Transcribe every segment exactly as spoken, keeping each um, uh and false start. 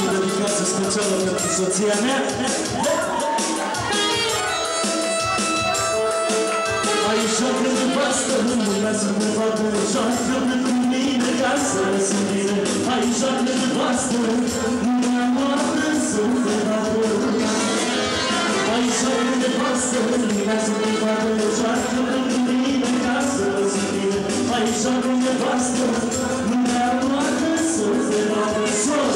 și dedicație specială pentru soția mea. Aici joacă nevastă, lumea să te vadă, joacă pentru mine ca să se bine. Aici joacă nevastă, lumea moartă să te vadă. Aici joacă nevastă, lumea să te vadă, joacă pentru mine ca să se bine. Aici joacă nevastă, lumea moartă să te vadă. Sos!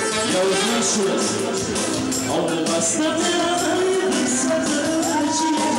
All the bus, nothing, nothing, nothing, nothing,